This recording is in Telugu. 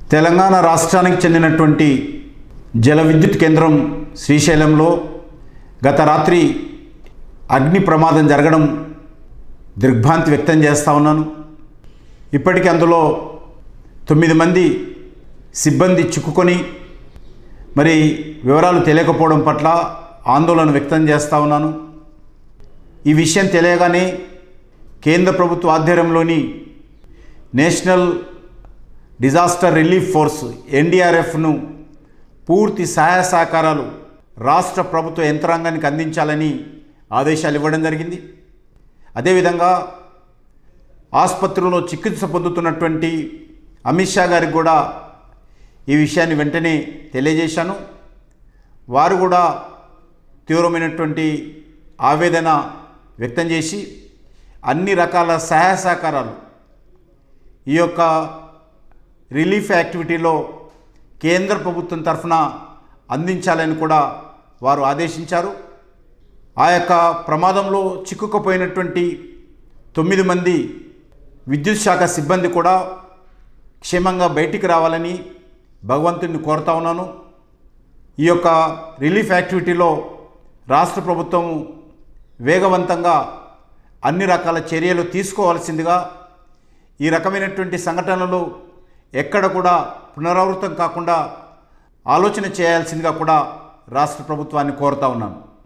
తెలంగాణ రాష్ట్రానికి చెందినటువంటి జల విద్యుత్ కేంద్రం శ్రీశైలంలో గత రాత్రి అగ్ని ప్రమాదం జరగడం దిగ్భ్రాంతి వ్యక్తం చేస్తూ ఉన్నాను. ఇప్పటికీ అందులో 9 మంది సిబ్బంది చిక్కుకొని మరి వివరాలు తెలియకపోవడం పట్ల ఆందోళన వ్యక్తం చేస్తూ ఉన్నాను. ఈ విషయం తెలియగానే కేంద్ర ప్రభుత్వ ఆధ్వర్యంలోని నేషనల్ డిజాస్టర్ రిలీఫ్ ఫోర్స్ ఎన్డీఆర్ఎఫ్ను పూర్తి సహాయ సహకారాలు రాష్ట్ర ప్రభుత్వ యంత్రాంగానికి అందించాలని ఆదేశాలు ఇవ్వడం జరిగింది. అదేవిధంగా ఆసుపత్రిలో చికిత్స పొందుతున్నటువంటి అమిత్ షా గారికి కూడా ఈ విషయాన్ని వెంటనే తెలియజేశాను. వారు కూడా తీవ్రమైనటువంటి ఆవేదన వ్యక్తం చేసి అన్ని రకాల సహాయ సహకారాలు ఈ యొక్క రిలీఫ్ యాక్టివిటీలో కేంద్ర ప్రభుత్వం తరఫున అందించాలని కూడా వారు ఆదేశించారు. ఆ యొక్క ప్రమాదంలో చిక్కుకుపోయినటువంటి 9 మంది విద్యుత్ శాఖ సిబ్బంది కూడా క్షేమంగా బయటికి రావాలని భగవంతుడిని కోరుతా ఉన్నాను. ఈ యొక్క రిలీఫ్ యాక్టివిటీలో రాష్ట్ర ప్రభుత్వం వేగవంతంగా అన్ని రకాల చర్యలు తీసుకోవాల్సిందిగా, ఈ రకమైనటువంటి సంఘటనలు ఎక్కడ కూడా పునరావృతం కాకుండా ఆలోచన చేయాల్సిందిగా కూడా రాష్ట్ర ప్రభుత్వాన్ని కోరుతా ఉన్నాను.